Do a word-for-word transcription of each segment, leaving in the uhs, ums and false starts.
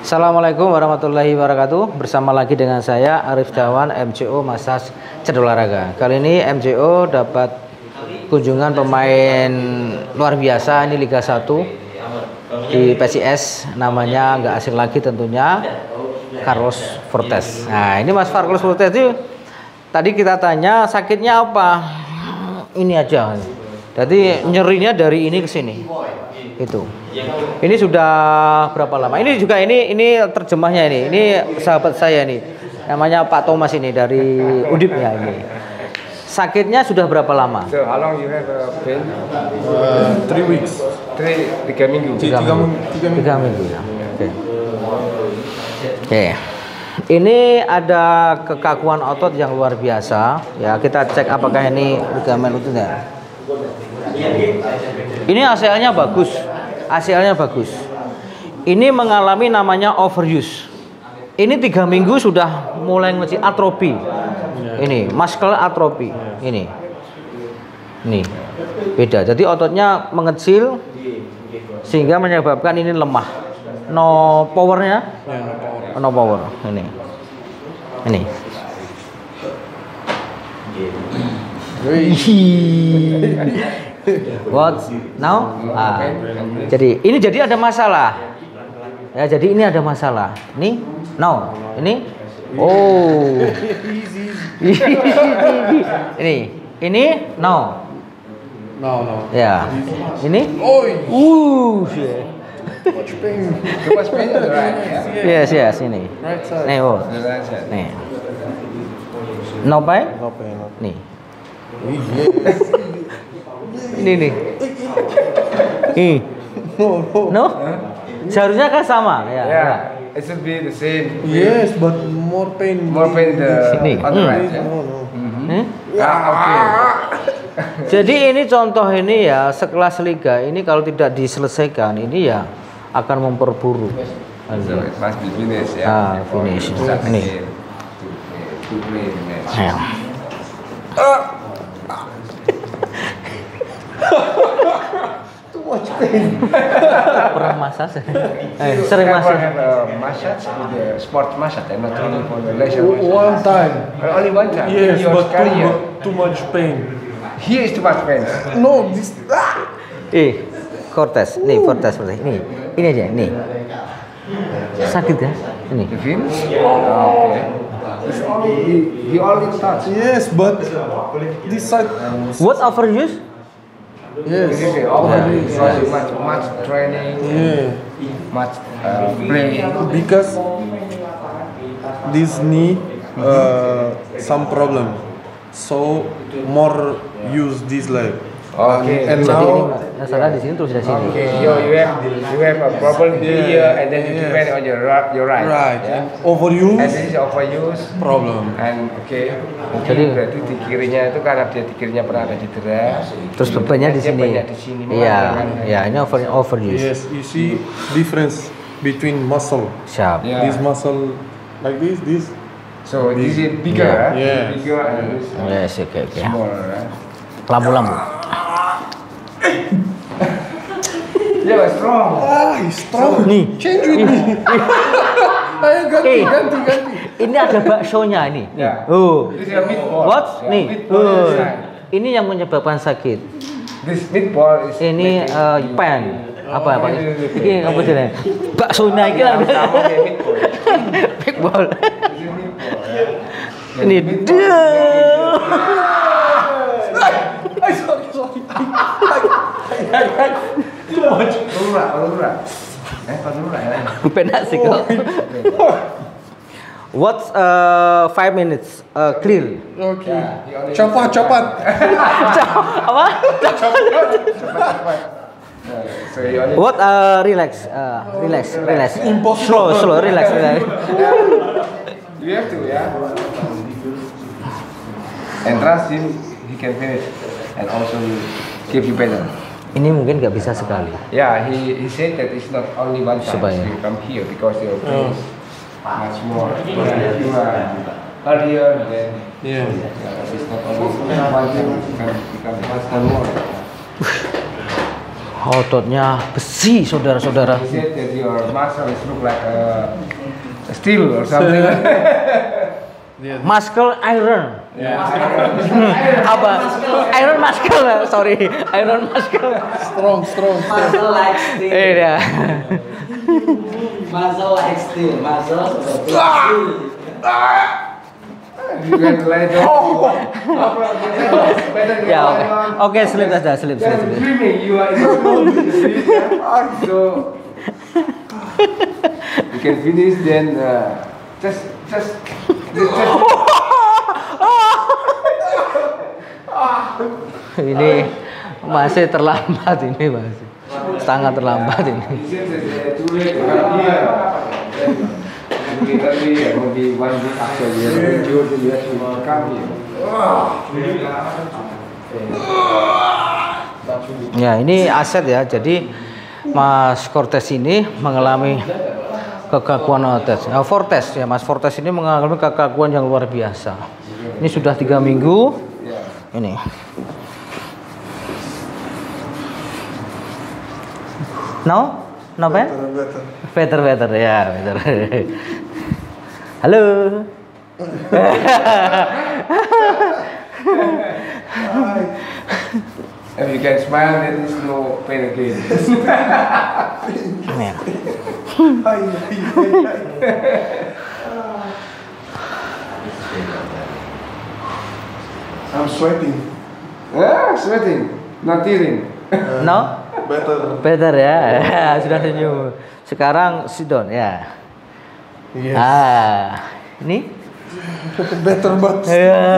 Assalamualaikum warahmatullahi wabarakatuh. Bersama lagi dengan saya Arif Dawan, M C O Massage Cedolaraga. Kali ini M C O dapat kunjungan pemain luar biasa, ini Liga satu di P S I S, namanya nggak asing lagi tentunya, Carlos Fortes. Nah, ini Mas Carlos Fortes itu tadi kita tanya sakitnya apa? Ini aja. Jadi nyerinya dari ini ke sini. Itu. Ini sudah berapa lama? Ini juga ini ini terjemahnya ini. Ini sahabat saya nih. Namanya Pak Thomas ini dari Undipnya ini. Sakitnya sudah berapa lama? So how long you have a pain? Uh, three weeks. Three, tiga minggu. Tiga, tiga minggu. Tiga minggu, tiga minggu ya. Oke. Okay. Oke. Okay. Ini ada kekakuan otot yang luar biasa. Ya, kita cek apakah ini ligamen lutut ya. Ini A C L-nya bagus. A C L-nya bagus. Ini mengalami namanya overuse. Ini tiga minggu sudah mulai ngecil atrofi. Ini muscular atrofi. Ini. Nih. Beda. Jadi ototnya mengecil sehingga menyebabkan ini lemah. No powernya? No power. Ini. Ini. What now? Ah, jadi ini jadi ada masalah. Ya, jadi ini ada masalah. Nih, now, ini, oh, ini, ini, now, No, no. ya, ini, Oh, uh, much pain. Too much pain on the right, yeah? yes, yes, ini, Right side. nih, oh, The right side. nih, no pain, No pain. No. nih, Yes. ini nih, ih, No, no. no, seharusnya kan sama, ya, ya. Yeah, it should be the same. Yes, but more pain. More pain the Sini. on the Hmm. right. Yeah? No, no. Hmm? Ah, okay. Jadi ini contoh ini ya, sekelas liga ini kalau tidak diselesaikan ini ya akan memperburuk. So it must be finished, yeah. Ah, before finish. you start Ini. again to play the match. Ya. Too much pain. Pernah massage? Eh, sering Ever massage. have a massage with the sport massage and not only for the leisure O- massage? One time. Uh, Only one time. Yes, in your but too, career. mu- too much pain. Here is too much pain. No, this. Ah! Eh, Cortez, nih Cortez seperti ini. Ini aja, nih. Sakit ya? Ini. The fins? Okay. It's only he, he only touch. Yes, but this side. What overuse? Yes. This is already yeah. much much training, Yeah. much uh, play. Because this knee uh, some problem, so more use this leg. Okay. And Jadi ini now masalah di sini terus dari sini. Okay, you, you have you have a problem here, and then you Yes. depend on your right, your right. right, Yeah? And overuse this is overuse. problem. And okay, Jadi- jadi berarti di kirinya itu karena dia di kirinya pernah ada cedera. Terus bebannya di dia sini. banyak di sini. Iya, kan? ya ini over overuse. Yes, you see difference between muscle. Siap. Yeah. This muscle like this, this. So this is bigger, Yeah. huh? Yeah. Bigger and this Yes, oke oke. smaller. Huh? Lampu-lampu. Yeah, strong. Ah, he's strong. Nih. Change with me. Ayo ganti, Eh. ganti, ganti. Ini ada baksonya ini. Nih. Ya. Oh. This is a meatball. What? Yeah, Nih. meatball Oh. inside. Ini yang menyebabkan sakit. This meatball is Ini making- eh, pan. Apa apa? ini, ini, ini. Ini apa sih? Baksonya iki lah. Sama kayak meatball. Big ball. This is meatball. Ini dia. Ay, sorry, sorry. Lurah, lurah. Eh, Pak Lurah ya. Penak sih kok. What uh, five minutes uh, clear? Okay. Cepat, cepat. Apa? So you only What uh, relax, uh, relax, relax. Slow, slow, relax, relax. you have to, yeah. And trust him, he can finish and also give you better. Ini mungkin nggak bisa sekali. Yeah, he he said that it's not only one time Supaya. you come here because your pain is much more. If you are earlier, then Yeah. yeah, it's not only one time you can become much more. Ototnya besi, saudara-saudara. He said that your muscle is look like a steel or something. Muscle iron. Apa? Iron muscle, sorry. Iron muscle. Strong, strong. Muscle like steel. Iya. Muscle like steel. Muscle seperti steel. You can lay down. Ya, oke. Oke, slip saja, slip, slip, Just slip. dreaming you are in the room with the sleep, yeah? So you can finish then uh, just just just. Ini masih terlambat ini masih. Sangat terlambat ini. He said that uh, too late to come here. Immediately, maybe one week after you have to you have to come here. Ya, ini aset ya. Jadi Mas Cortez ini mengalami kekakuan otot. Nah, Fortes ya, Mas Fortes ini mengalami kekakuan yang luar biasa. Ini sudah tiga minggu. Ini. No? No Ben? Better, better ya, better. Halo. If you can smile, then there's no pain again. Ini ya. I'm sweating. Ah, sweating, not tearing. No? Better. Better ya. Sudah senyum. Sekarang sit down ya. Yes. Ah, ini? Better but. Ya.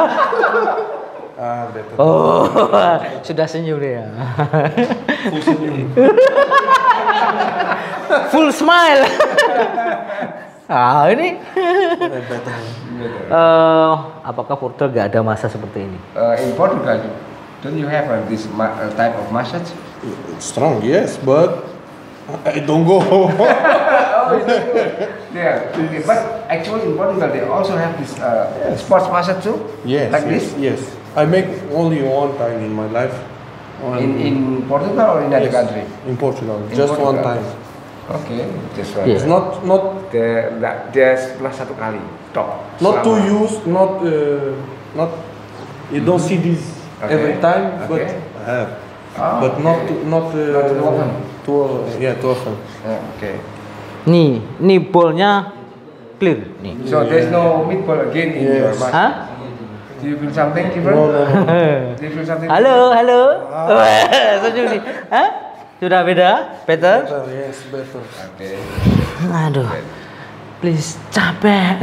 Ah, better. Oh, sudah senyum dia. Full senyum. Full smile. Ah, ini. Better. Eh, apakah Portugal gak ada masa seperti ini? Uh, in Portugal, don't you have uh, this ma- uh, type of massage? Strong, yes, but I don't go. Yeah, okay. But actually in Portugal they also have this uh, sports massage too. Yes, like yes, this. yes. I make only one time in my life. One- In in Portugal or in other yes, country? in Portugal, In just one Portugal. time. Okay, just one. Yeah. It's not not Dia dia setelah satu kali top. not to Selama- use, not uh, not. You don't see this Okay. every time, but Okay. I have. Ah, But not okay. to, not uh, Not too often. Too, yeah, too often. Yeah, okay. Nih, nih bolnya clear nih. So there's no meatball again in your Yes. massage. Hah? Do you feel something, Kiefer? No, no, no. Do you feel something? Halo, halo. Senyum nih. Hah? Sudah beda? Better? Better, yes, better. Okay. Aduh. Please, capek.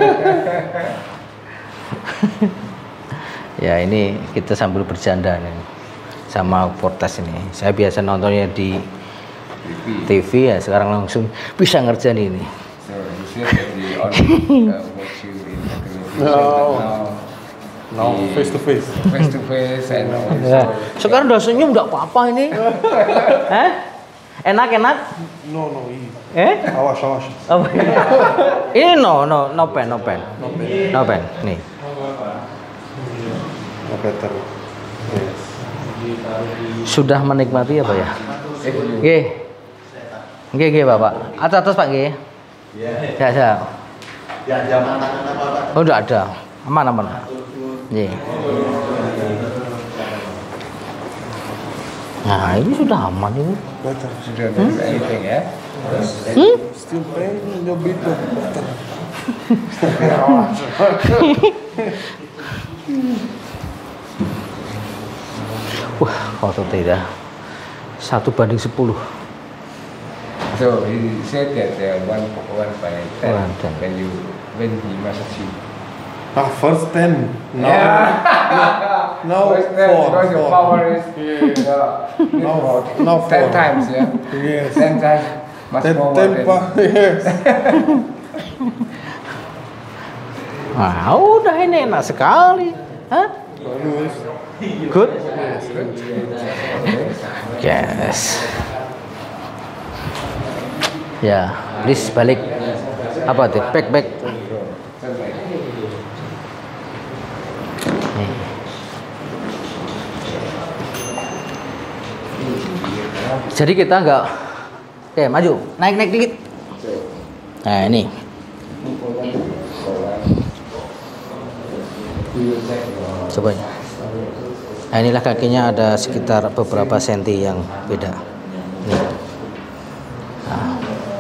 Ya, ini kita sambil bercanda nih sama Fortes ini. Saya biasa nontonnya di T V ya, sekarang langsung bisa ngerjain ini. So you said that they only uh, watch you in the television, No. but now Now the- face to face. face to face and Ya. also Sekarang udah senyum enggak apa-apa ini. Hah? Enak enak? No, no, easy. Eh? Awash, awash. Apa? Ini no no no pen no pen. No pen. Nih. No, better. Yes. Sudah menikmati apa ya? if you Nggih. Nggih nggih Bapak. Atas atas Pak nggih. Ya, ya. Ya, zaman apa-apa. Oh, enggak ada. Aman aman. Nggih. Nah, ini sudah aman ini. Better. you don't have anything, yeah? Hmm? Still pain in your bit, but better. Wah, foto tidak. Satu banding sepuluh. So he said that uh, one one by ten One ten. when you when he massage you. Ah, first ten. Now, Yeah. now First ten, four. because your four. power is Yeah. uh, Now- more. now ten four. times, yeah. Yes. Ten times much Ten, more ten than. pa, yes. Nah, udah ini enak sekali. Hah? Good? Yes. Ya, please balik. Apa tuh? Back back. Nih. Jadi kita nggak, oke maju, naik naik dikit. Nah ini. Coba. Nah inilah kakinya ada sekitar beberapa senti yang beda. Nih. Nah.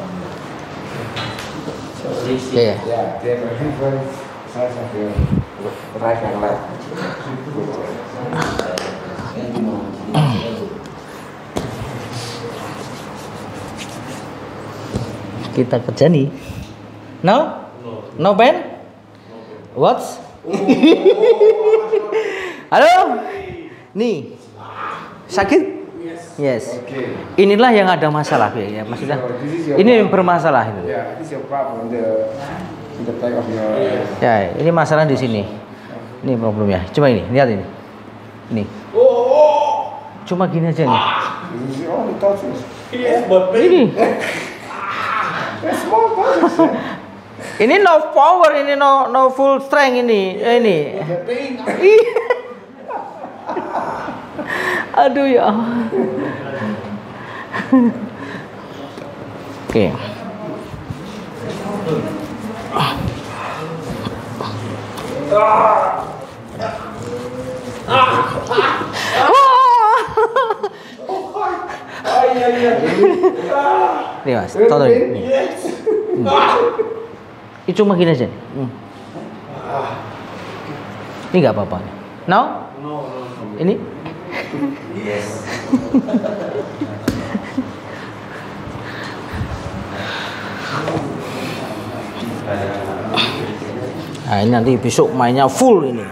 Oke. Ya, dia berhenti saya sambil right and left. Kita kerja nih. No? No pain? What? Halo? Nih. Sakit? Yes. Okay. Inilah yang ada masalah ya, ya maksudnya. Ini yang bermasalah ini. Yeah, this is your problem the in the back of your. Ya, ini masalah di sini. Ini problemnya. Coba ini, lihat ini. Ini. Cuma gini aja nih. This is only touches. Ini. That's small touches. Ini no power, ini no no full strength ini. Ini. Ih. Aduh ya. Oke. Nih mas, tonton ini. Hmm. Ini cuma gini aja. Hmm. Ini nggak apa-apa. Now? Ini? Yes. Nah ini nanti besok mainnya full ini.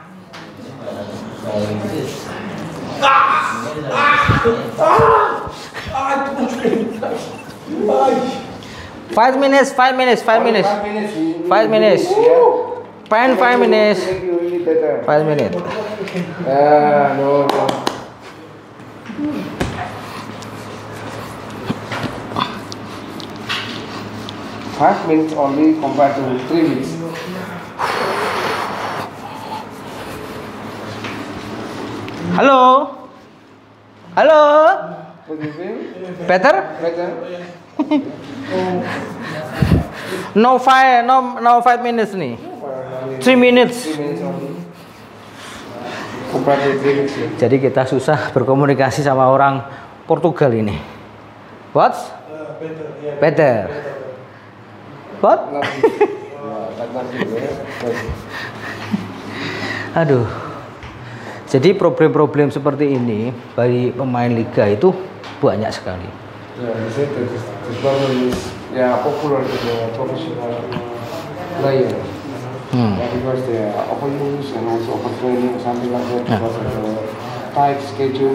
Five minutes, five minutes, five minutes, Five minutes. five minutes. Pen five minutes, Make you really better. five minutes. Ah, no, no. Five minutes only compared to three minutes. Halo, halo, What do you feel? better? Better? No five, no no five minutes nih, three minutes. Three minutes only. Compared to three minutes. ya. Jadi kita susah berkomunikasi sama orang Portugal ini. What? Better. What? Nothing. Yeah, but nothing, yeah. Aduh. Jadi problem-problem seperti ini bagi pemain liga itu banyak sekali. Yeah, they said that this, this problem is yeah, popular to the professional player. Hmm. Yeah, because they are overuse and also overtraining, something like that, Yeah. because of the tight schedule.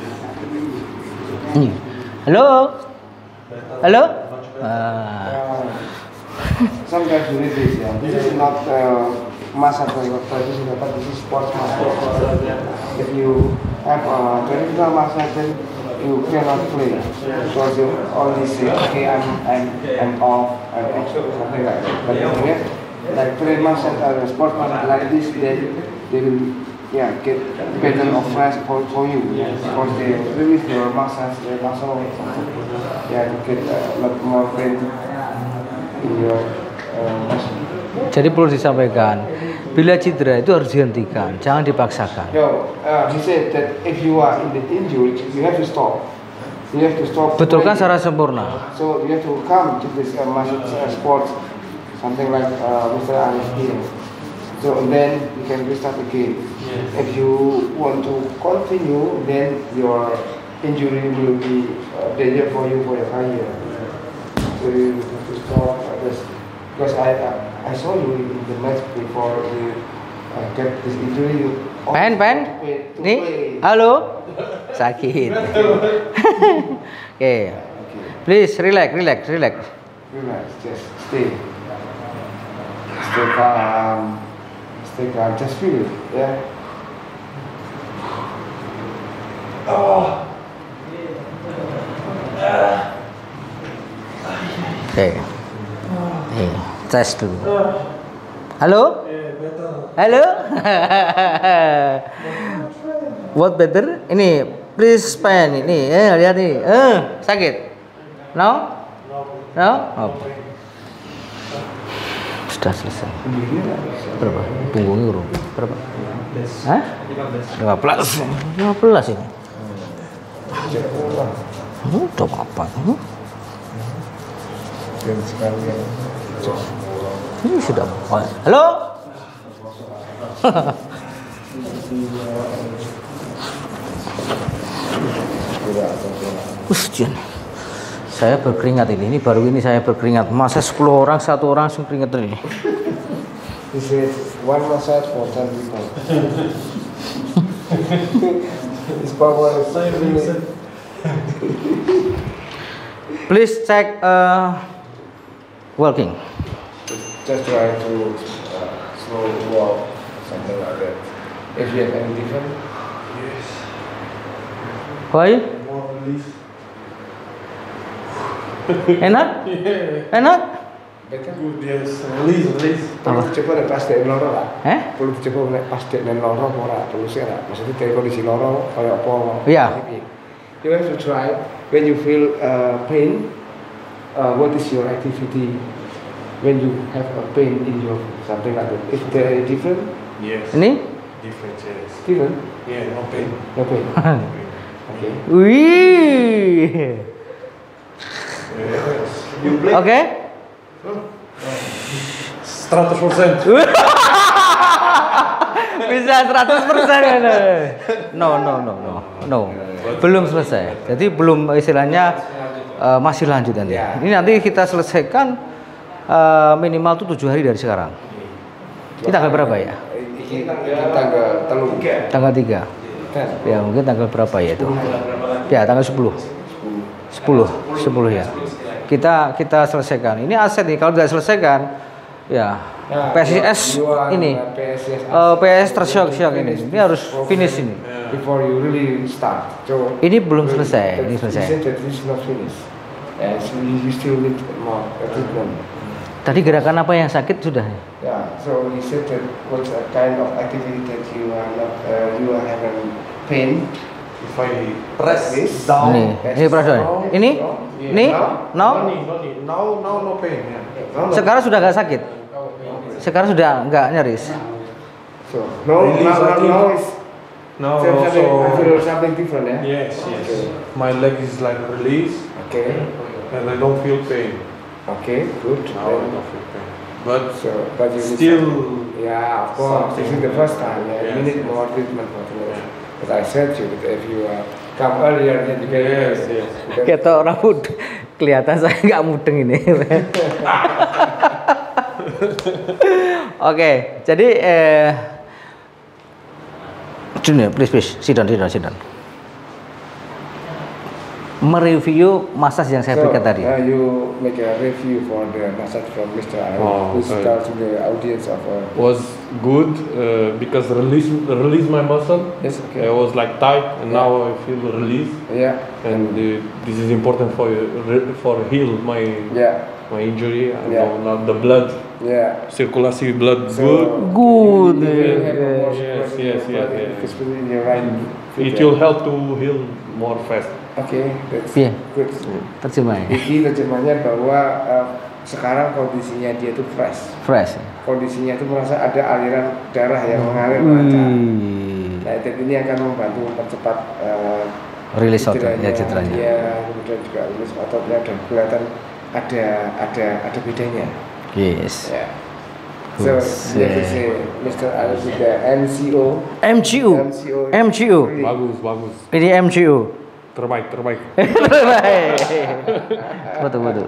Nih. Halo. Halo. Ah. Uh, sometimes you need this, yeah. This is not uh, massage or traditional, but this is sports massage. If you have a traditional massage, then you cannot play because you only say, okay, I'm I'm I'm off, I'm off, something like that. But if you have like play massage or sport massage like this, then they will yeah get better of fresh for, for you because they release your massage, their muscle, yeah, to get a lot more pain in your uh, muscle. Jadi perlu disampaikan, bila cedera itu harus dihentikan, jangan dipaksakan. Yo, uh, he said that if you are in the injury, you have to stop. You have to stop. Betulkan playing. secara sempurna. So you have to come to this uh, martial uh, sport, something like uh, Mister Arif here. So then you can restart again. If you want to continue, then your injury will be uh, danger for you for your career. So you have to stop uh, this. Because I uh, I saw you in the match before you uh, get this injury. You Pen, pen. to play- to Nih, play. halo. Sakit. Oke. Please relax, relax, relax. Relax, just stay. Stay calm. Stay calm. Just feel it, yeah. Oh. Oke. Nih, tes dulu. Halo? Halo? What better? Ini please pen ini. Eh, lihat nih. Eh, sakit. No? No? Oh. Sudah selesai. Berapa? Punggungnya urung. Berapa? Hah? lima belas. lima belas ini. Hmm, udah apa? Hmm? Ini sudah. Oh, halo? Ujian. Saya berkeringat ini. Ini baru ini saya berkeringat. Masa sepuluh orang, satu orang langsung keringat ini. This is one massage for ten people. This power is really. Please check uh, walking. Just try to uh, slow walk, something like that. If you have any different, Why? More release. Enak? Enak? better. Good, yes. Release, release. Perlu coba nek pas dek loro lah. Eh? Perlu coba nek pas dek nek loro ora perlu sih lah. Maksudnya dari kondisi loro kayak apa? Iya. You have to try when you feel uh, pain. Uh, what is your activity when you have a pain in your something like that? Is there different? Yes. Ini? Different, yes. Different? Yeah, no pain. No pain. No pain. Okay. Wih. Yes. Oke. seratus persen. Bisa seratus persen. No, no, no, no. No. Belum selesai. Jadi belum istilahnya uh, masih lanjut nanti. Ini nanti kita selesaikan uh, minimal tuh tujuh hari dari sekarang. Ini tanggal berapa ya? Ini tanggal telur. Tanggal tiga. Ya, mungkin tanggal berapa ya itu? Ya, tanggal sepuluh. sepuluh, sepuluh ya. Kita kita selesaikan. Ini aset nih, kalau tidak selesaikan ya P S I S ini uh, P S tersyok-syok ini. Ini harus finish ini. Before you really start. So Ini belum selesai, ini selesai. That is not finished. And so you still need more treatment. Tadi gerakan apa yang sakit sudah? Yeah, so he said that what kind of activity that you are not, uh, you are having pain. If I press This down. Ini, ini perasaan. Ini, Yeah. ini, No no. need, no need. Now, now no pain. Yeah. No, no. Sekarang sudah nggak sakit. Sekarang sudah nggak nyaris. So no, Release, now, I now, think. now is Now something, I also. feel something different, yeah. Yes, yes. My leg is like release, Okay, and I don't feel pain. okay, good. Now I don't feel pain. But So, but you need still, some- yeah, of course. This is the first time. Yeah, you Yes, need yes. more treatment for the But I said to you that if you uh, come earlier, then you can. Yes, yes. you can- Kita orang mudeng. Kelihatan saya nggak mudeng ini. Oke, jadi eh, Junior, please, please, sit down, sit down, sit down. Mereview massage yang saya So, berikan tadi. uh, you make a review for the massage from Mister Arif, Oh, who's okay. tells to the audience of. Uh, was good uh, because release release my muscle. yes, I okay. was like tight, and Yeah. now I feel release, Yeah, and uh, this is important for re- for heal my yeah, my injury. I Yeah. know now the blood yeah. circulation blood So, good. Good. You will have a more Yes, circulation yes, of yes, blood, yes. especially in your right foot, It yeah. will help to heal more fast. Okay, that's Iya. good. Terjemahnya. Jadi terjemahnya bahwa uh, sekarang kondisinya dia itu fresh. Fresh. Kondisinya itu merasa ada aliran darah yang mengalir lancar. Wih. Nah, dan ini akan membantu mempercepat uh, Rilis otot, ya cederanya. cederanya. Iya, kemudian juga rilis ototnya dan kelihatan ada ada ada bedanya. Yes. Ya. So, Buset. let me say, Mister Arif juga M C O. M C U. M C O. M C U. Bagus, bagus. Ini M C U. Terbaik, terbaik. Betul betul.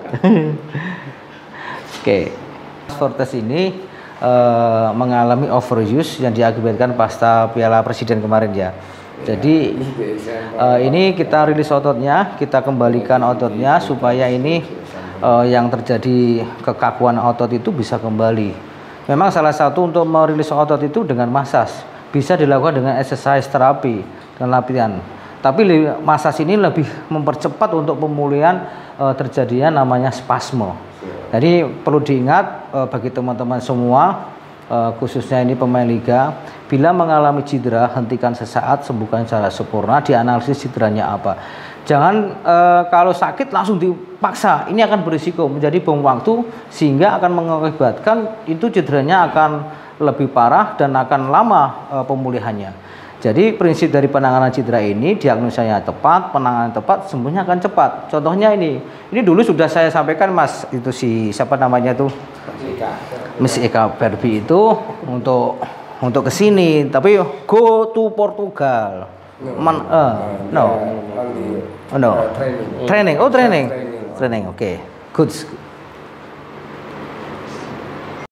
Oke. Fortes ini eh, mengalami overuse yang diakibatkan pasca Piala Presiden kemarin ya. Jadi eh, ini kita rilis ototnya, kita kembalikan ototnya supaya ini eh, yang terjadi kekakuan otot itu bisa kembali. Memang salah satu untuk merilis otot itu dengan massage. Bisa dilakukan dengan exercise terapi dan latihan. Tapi massage ini lebih mempercepat untuk pemulihan e, terjadinya namanya spasme. Jadi perlu diingat e, bagi teman-teman semua uh, khususnya ini pemain liga. Bila mengalami cedera, hentikan sesaat, sembuhkan secara sempurna. Dianalisis cederanya apa. Jangan uh, kalau sakit langsung dipaksa. Ini akan berisiko menjadi bom waktu sehingga akan mengakibatkan itu cederanya akan lebih parah dan akan lama uh, pemulihannya. Jadi prinsip dari penanganan cedera ini, diagnosanya tepat, penanganan tepat, sembuhnya akan cepat. Contohnya ini, ini dulu sudah saya sampaikan Mas, itu si siapa namanya tuh, Mas Eka Berbi itu untuk untuk ke sini, tapi go to Portugal. Man, uh, no, no, training. Oh training, training, oke, okay. Good.